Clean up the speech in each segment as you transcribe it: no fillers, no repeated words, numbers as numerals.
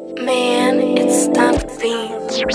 Man, it's not being.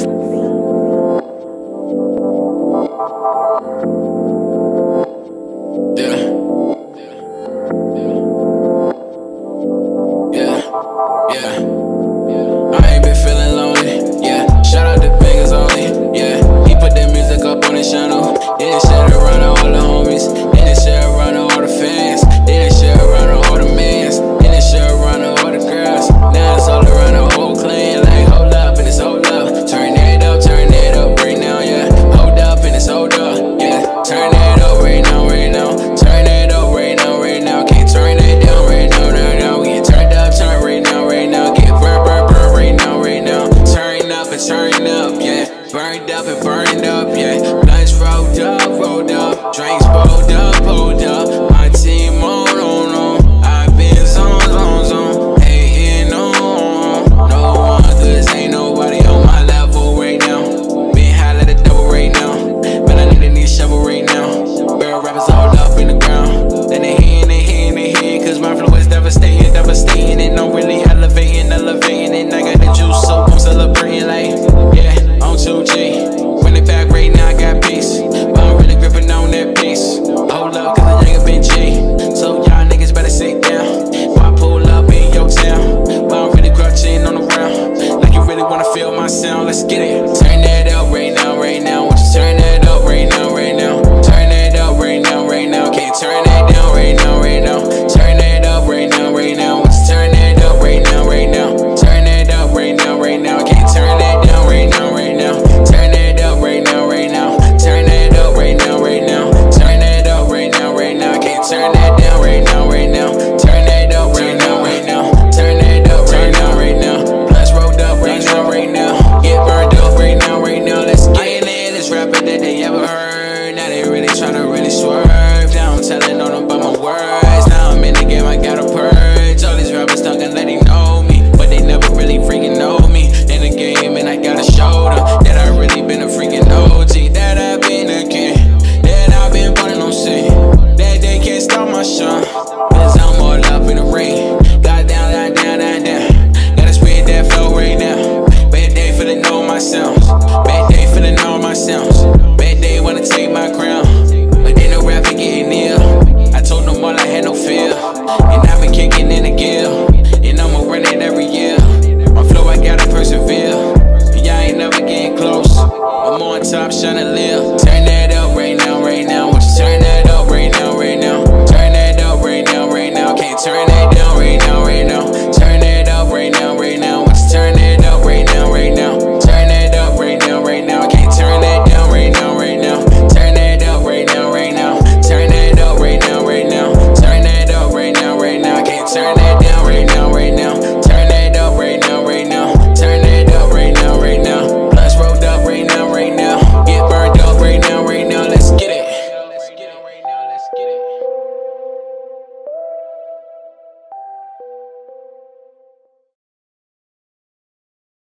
I ain't been feeling lonely, yeah. Shout out to Vegas only, yeah. He put that music up on his channel. Yeah, share around to all the homies. Yeah, share around to all the fans. Yeah, share around to all the mans. Yeah, share around to all the girls. Now it's all around the whole clan. Like, hold up, and it's hold up. Turn it up right now, yeah. Hold up, and it's hold up, yeah. Turn it up right now, right now. Turn it up right now, right now. Can't turn it down right now, right now. We get turned up, turn right now, right now. Get burn right now, right now. Turn up and turn up, yeah. Burned up and burned up, yeah. Blunts rolled up. Drinks pulled up. My team on. I've been zone. Hating on. No one, cause ain't nobody on my level right now. Been high like a double right now. But I need a shovel right now. Barrel rappers all up in the ground. Then they hitting, cause my flow is devastating. And I'm really elevating. And I got the juice, so I'm celebrating like, yeah, I'm 2G. When they back right now, I got peace. But I'm really gripping on that piece. Hold up, cause the nigga been G. So y'all niggas better sit down. While I pull up in your town. But I'm really crouching on the ground. Like you really wanna feel my sound, let's get it.